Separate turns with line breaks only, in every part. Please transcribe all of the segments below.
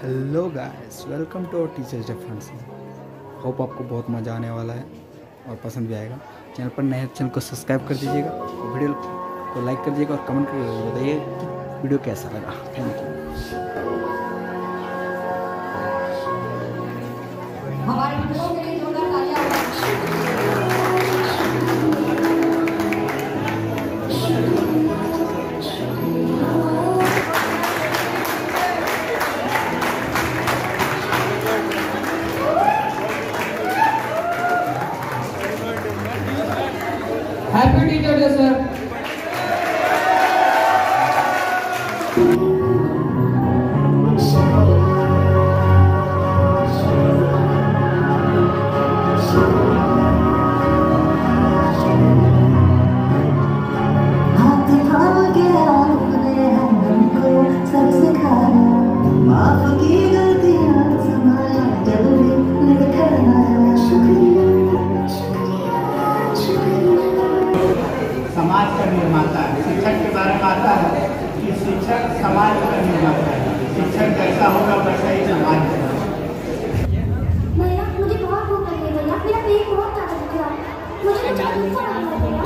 Hello guys, welcome to our teachers day function. Hope आपको बहुत मज़ा आने वाला है और पसंद भी आएगा। चैनल पर नए चैनल को सब्सक्राइब कर दीजिएगा और वीडियो को लाइक कर दीजिएगा और कमेंट करके बताइए कि वीडियो कैसा लगा। Thank you.
हमारे बच्चों के लिए जोरदार तालियां। Happy teacher day sir.
समाज का निर्माता है। शिक्षक के बारे में आता है कि शिक्षक समाज का निर्माता है। शिक्षक जैसा होगा वैसा ही समाज होगा।
भैया मुझे बहुत भूख लगी है भैया, मेरा पेट बहुत ज्यादा दुख रहा है, मुझे ना चाय दूध खाना है भैया।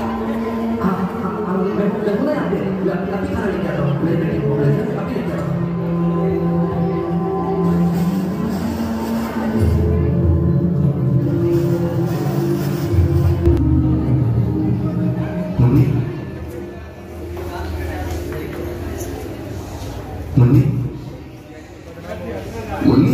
मुन्नी मुन्नी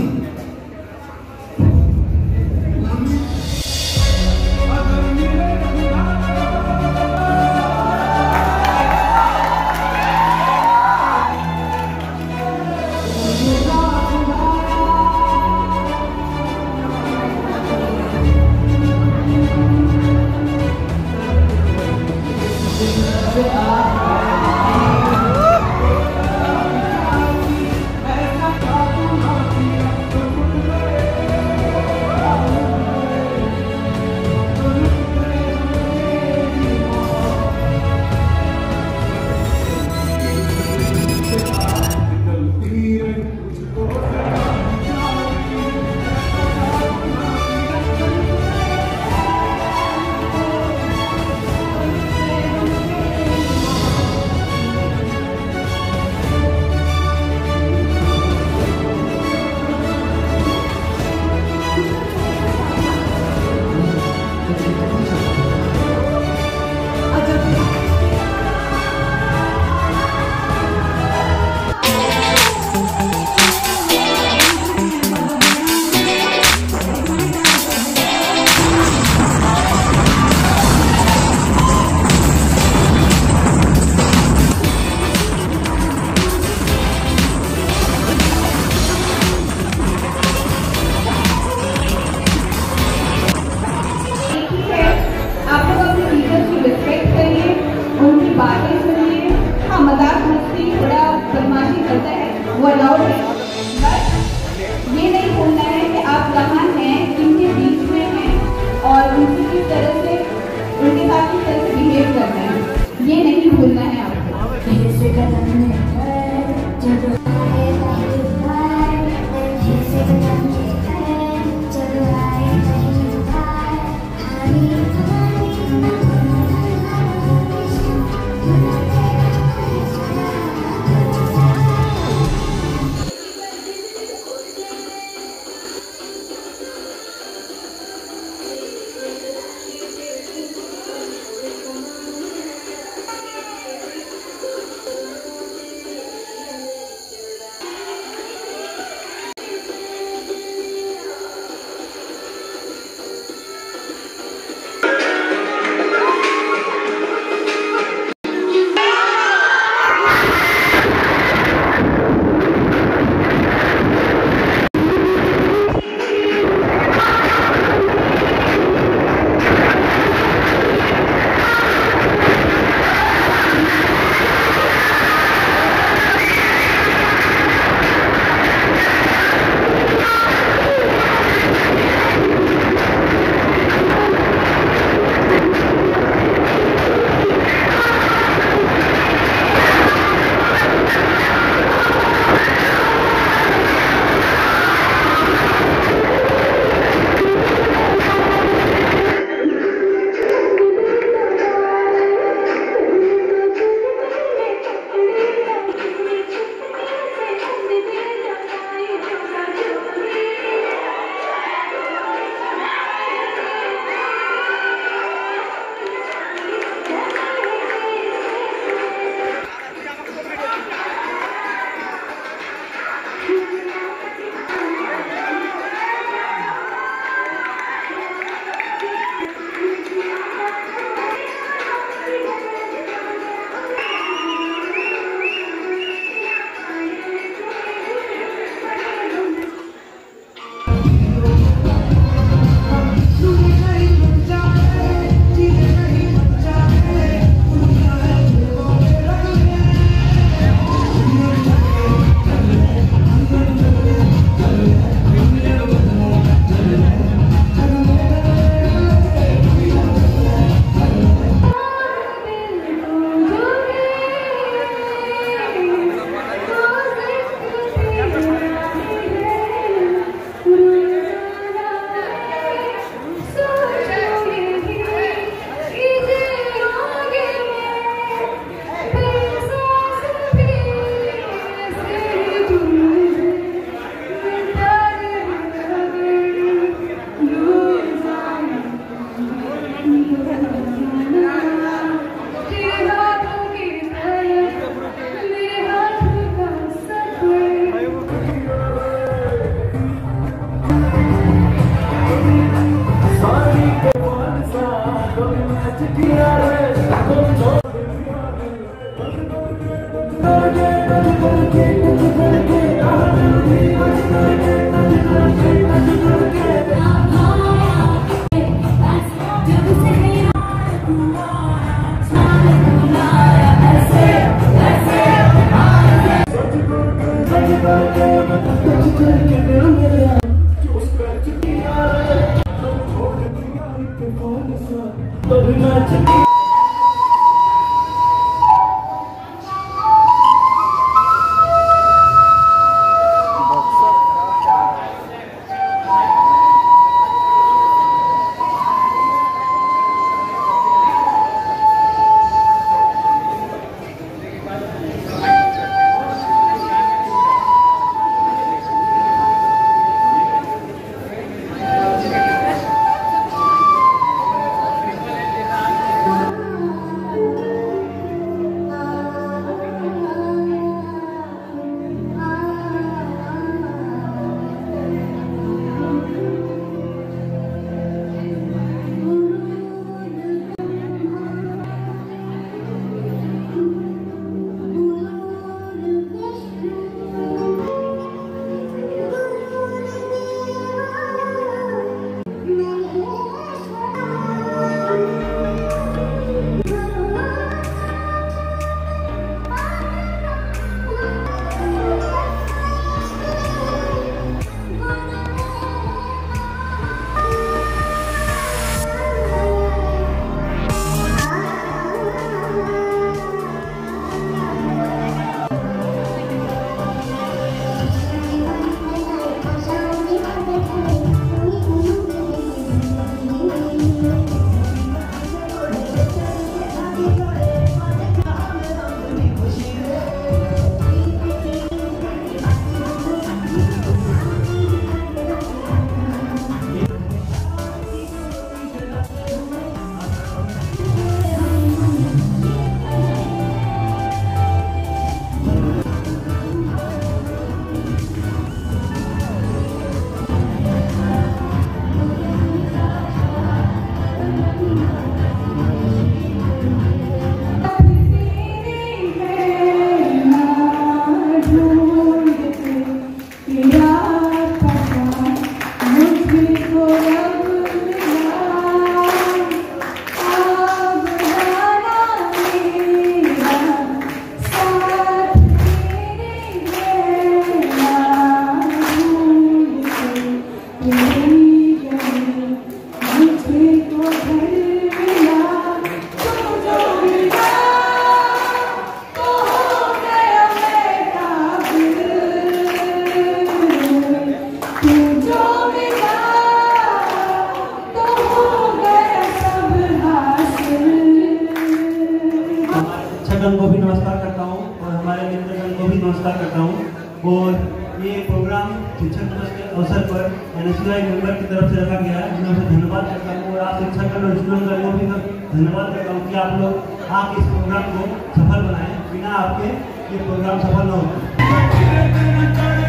छगन को भी नमस्कार करता हूँ और हमारे मित्रगण को भी नमस्कार करता हूँ। और ये प्रोग्राम शिक्षक दिवस के अवसर पर NSUI मेंबर की तरफ से रखा गया है, जिन्हें मैं धन्यवाद करता हूँ। और आप शिक्षकगण और स्टूडेंट को भी धन्यवाद करता हूँ कि आप लोग आप इस प्रोग्राम को सफल बनाएं। बिना आपके ये प्रोग्राम सफल न होता।